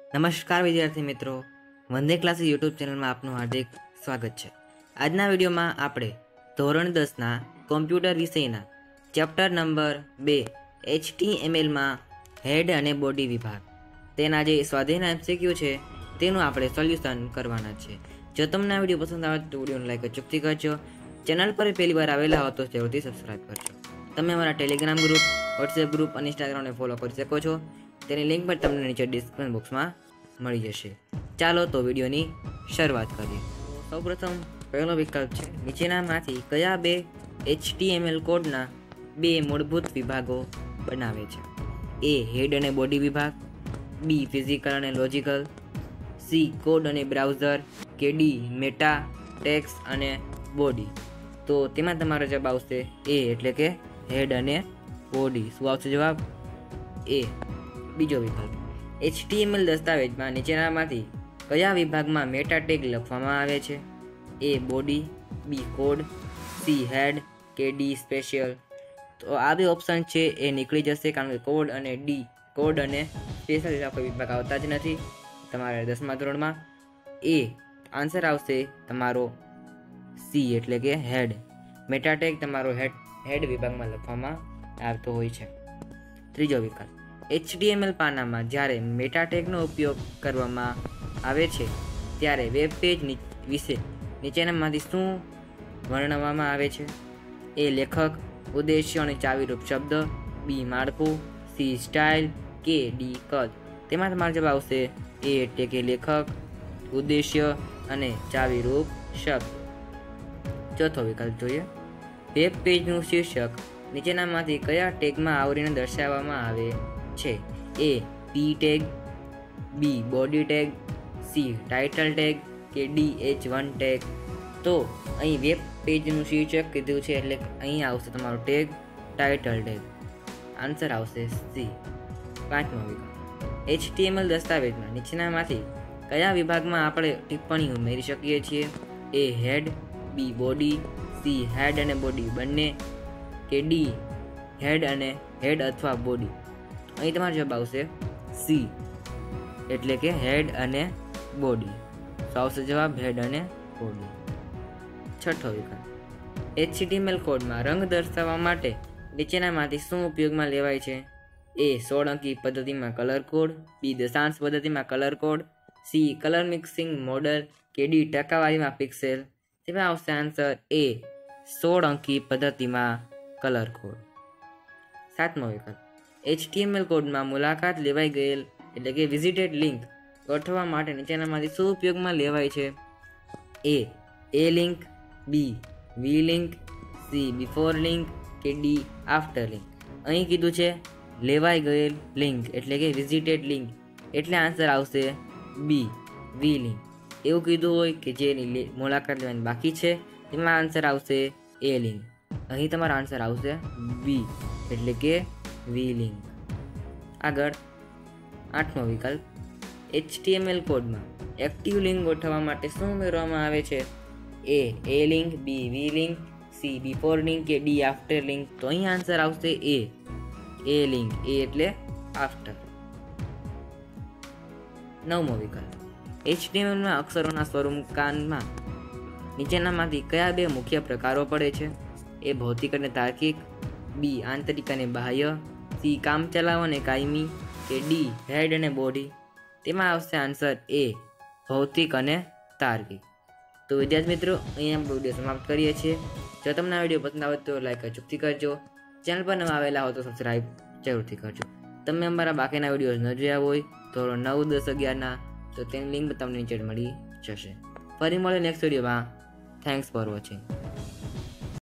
નમસ્કાર વિદ્યાર્થી મિત્રો, વંદે ક્લાસીસ યુટ્યુબ ચેનલમાં આપનું હાર્દિક સ્વાગત છે। આજના વિડીયોમાં આપણે ધોરણ 10ના કોમ્પ્યુટર વિષયના ચેપ્ટર નંબર 2 HTMLમાં હેડ અને બોડી વિભાગ તેના જે સ્વાધ્યાયના MCQ છે તેનું આપણે સોલ્યુશન કરવાના છે। જો તમને આ વિડીયો પસંદ આવે તો વિડીયોને લાઈક ચોક્કસથી કરજો। ચેનલ પર પહેલી વાર આવેલા હો તો જરૂરથી સબસ્ક્રાઈબ કરજો। તમે અમારા ટેલિગ્રામ ગ્રુપ, વોટ્સએપ ગ્રુપ અને ઇન્સ્ટાગ્રામને ફોલો કરી શકો છો। તેની લિંક પણ તમને નીચે ડિસ્ક્રિપ્શન બોક્સમાં મળી જશે। ચાલો તો વિડીયોની શરૂઆત કરીએ। સૌપ્રથમ પહેલો વિકલ્પ છે, નીચેનામાંથી કયા બે HTML કોડના બે મૂળભૂત વિભાગો બનાવે છે? A હેડ અને બોડી વિભાગ, B ફિઝિકલ અને લોજિકલ, C કોડ અને બ્રાઉઝર, કે D મેટા, ટેક્સ્ટ અને બોડી। તો તેમાં તમારો જવાબ આવશે A એટલે કે હેડ અને બોડી। શું આવશે જવાબ? A। બીજો વિકલ્પ, HTML દસ્તાવેજમાં નીચેનામાંથી કયા વિભાગમાં મેટા ટેગ લખવામાં આવે છે? A body, B code, C head, કે D સ્પેશિયલ। તો આ બે ઓપ્શન છે એ નીકળી જશે, કારણ કે કોડ અને સ્પેશિયલ એવા કોઈ વિભાગ આવતા જ નથી તમારે 10મા ધોરણમાં। એ આન્સર આવશે તમારો C એટલે કે હેડ। મેટા ટેગ તમારો હેડ વિભાગમાં લખવામાં આવતો હોય છે। ત્રીજો વિકલ્પ, HTML પાનામાં જ્યારે મેટા ટેગનો ઉપયોગ કરવામાં આવે છે ત્યારે વેબ પેજ વિશે નીચેનામાંથી શું વર્ણવવામાં આવે છે? A લેખક, ઉદ્દેશ્ય અને ચાવીરૂપ શબ્દ, B માળખું, C સ્ટાઇલ, કે D કદ। તેમાં તમારો જવાબ આવશે A એટલે કે લેખક, ઉદ્દેશ્ય અને ચાવીરૂપ શબ્દ। ચોથો વિકલ્પ જોઈએ, વેબ પેજનું શીર્ષક નીચેનામાંથી કયા ટેગમાં આવરીને દર્શાવવામાં આવે છે? A P tag, B body tag, C title tag, કે D H1 ટેગ। તો અહીં વેબ પેજનું શીર્ષક કીધું છે એટલે અહીં આવશે તમારો ટેગ ટાઇટલ ટેગ। આન્સર આવશે C। પાંચમો વિકલ્પ, HTML દસ્તાવેજમાં નીચેનામાંથી કયા વિભાગમાં આપણે ટિપ્પણી ઉમેરી શકીએ છીએ? A head, B body, C head અને બોડી બંને, કે D હેડ અથવા બોડી। અહીં તમારો જવાબ આવશે C એટલે કે હેડ અને બોડી। તો આવશે જવાબ હેડ અને બોડી। છઠ્ઠો વિકલ્પ, HTML કોડમાં રંગ દર્શાવવા માટે નીચેનામાંથી શું ઉપયોગમાં લેવાય છે? A 16 અંકી પદ્ધતિમાં કલર કોડ, B દશાંશ પદ્ધતિમાં colour code, C colour mixing model, કે D ટકાવારીમાં પિક્સેલ। તેમાં આવશે આન્સર A 16 અંકી પદ્ધતિમાં કલર કોડ। સાતમો વિકલ્પ, HTML કોડમાં મુલાકાત લેવાઈ ગયેલ એટલે કે વિઝિટેડ લિંક ગોઠવવા માટે નીચેનામાંથી શું ઉપયોગમાં લેવાય છે? A link, B V link, C before link, કે D આફ્ટર લિંક। અહીં કીધું છે લેવાઈ ગયેલ લિંક એટલે કે વિઝિટેડ લિંક, એટલે આન્સર આવશે B વી લિંક। એવું કીધું હોય કે જેની મુલાકાત લેવાની બાકી છે તેમાં આન્સર આવશે A લિંક। અહીં તમારો આન્સર આવશે B એટલે કે વી લિંક। આગળ આઠમો વિકલ્પ, HTML કોડમાં એક્ટિવ લિંક ગોઠવવા માટે શું ઉમેરવામાં આવે છે? A link, B V link, C before link, કે D આફ્ટર લિંક। તો અહીં આન્સર આવશે A લિંક, A એટલે આફ્ટર। નવમો વિકલ્પ, HTMLમાં અક્ષરોના સ્વરૂપકાંડમાં નીચેનામાંથી કયા બે મુખ્ય પ્રકારો પડે છે? A ભૌતિક અને તાર્કિક, B આંતરિક અને બાહ્ય, C કામચલાઉ અને કાયમી, કે D હેડ અને બોડી। તેમાં આવશે આન્સર A ભૌતિક અને તાર્કિક। તો વિદ્યાર્થી મિત્રો, અહીંયા આપણે વિડીયો સમાપ્ત કરીએ છીએ। જો તમને આ વિડીયો પસંદ આવે તો લાઈક ચોક્કસથી કરજો। ચેનલ પર નવા આવેલા હો તો સબસ્ક્રાઈબ જરૂરથી કરજો। તમે અમારા બાકીના વિડીયોઝ ન જોયા હોય ધોરણ 9, 10, 11ના તો તેની લિંક તમને નીચે મળી જશે। ફરી મળે નેક્સ્ટ વિડીયોમાં। Thanks for watching.